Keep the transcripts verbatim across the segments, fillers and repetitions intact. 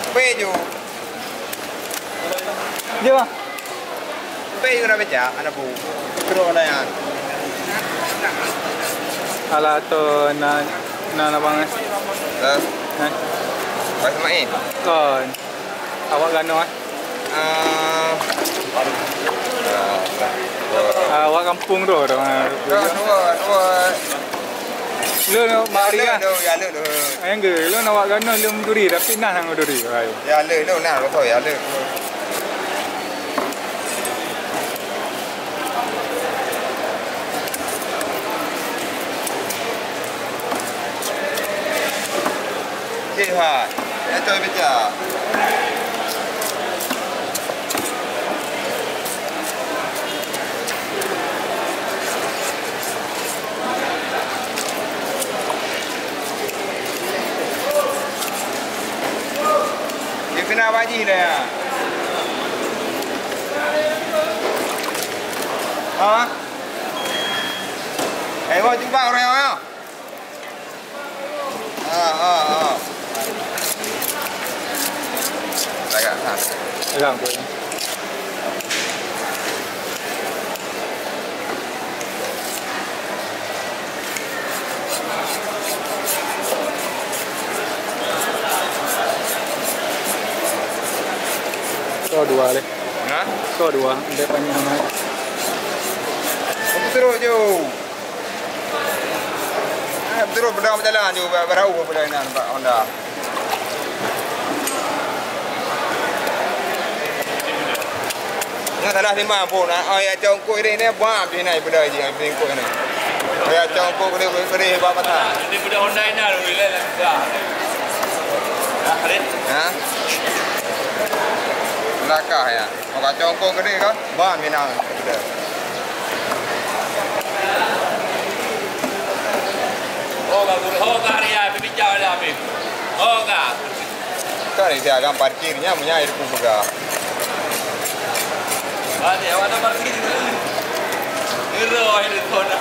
Peju. Dia bang. Peju dah baca anak bu. Terus ada yang. Alah tu na na na bang. Dah. Nah. Baik main. Kon. Awak gano ah? Ah. Awak kampung tu tu. Dua dua. Lu nak mari kan? Ya lu tu. Ayang ke, lu nak awak gano lu duri tapi nah hang duri. Ya lu lu nah betul ya lu. TUHA, ya coy baca. Kenapa ji dah? Hah? Eh, mau jumpa orang apa? Ah, ah, ah. Agak tak. Agak pun. Kau dua le. Hah? Kau dua. Dia panjang amat. Terus je. Eh, terus berdua berjalan je. Berau pada ini nampak Honda. Nak salah lima pun. Oh ya, congkok ini ni buat di ni benda je yang congkok ni. Ya, congkok dia beri buat patah. Ini benda Honda ini ada boleh lah dah. Ha? Nakah ya. Orang congkok gede kan? Ban minang benda. Oh, bagus. Oh, karya bicara dah, Bim. Oh, kak. Kan dia agak parkirnya punya air kubega. Ada awak nak parkir ni. Iro ini thona.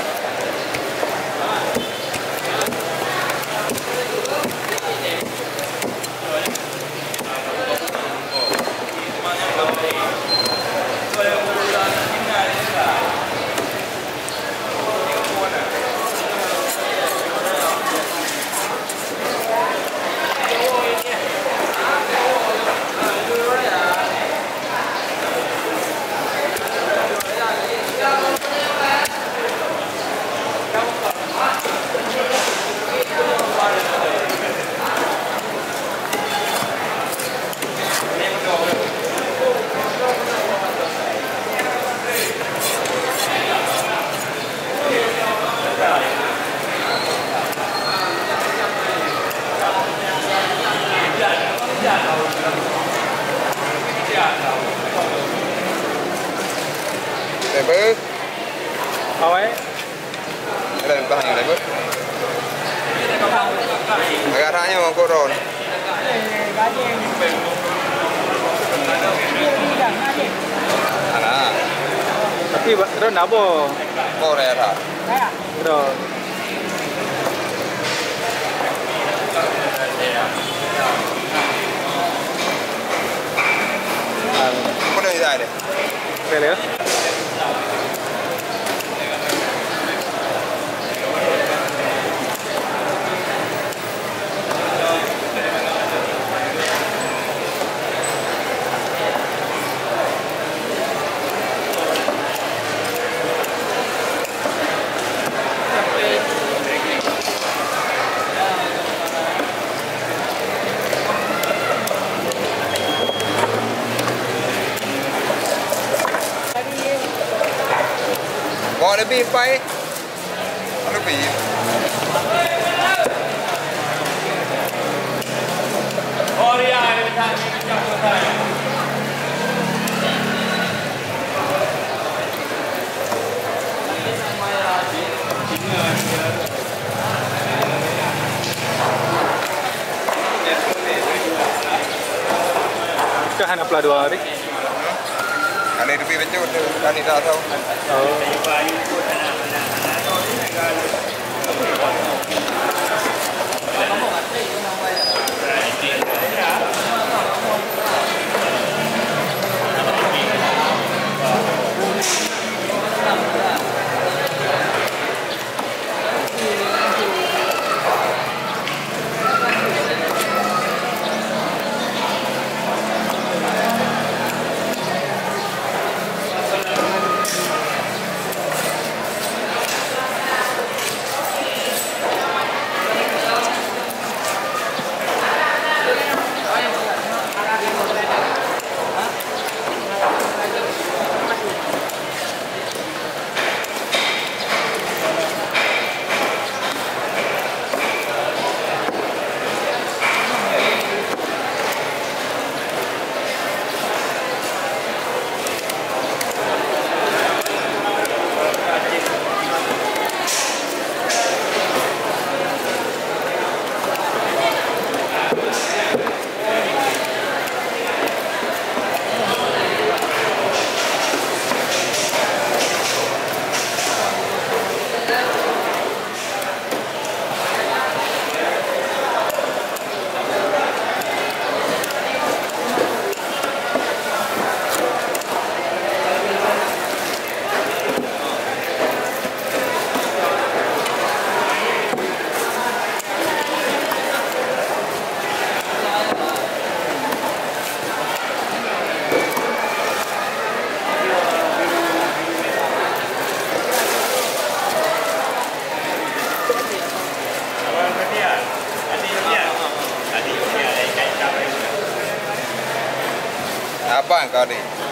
Lepas, Awak? ada yang tahan lepas. Agak tanya mau koron. Ana. Tapi ron apa? Korea dah. Ron. Apa dah ini ada? Boleh. Bawa lebih baik. Lebih. Oh, ya, ini bisa dicampur saya. Kah nak pelah dua hari? Ada lebih betul tu. Kan ni tak tahu. Oh. abang kau ni.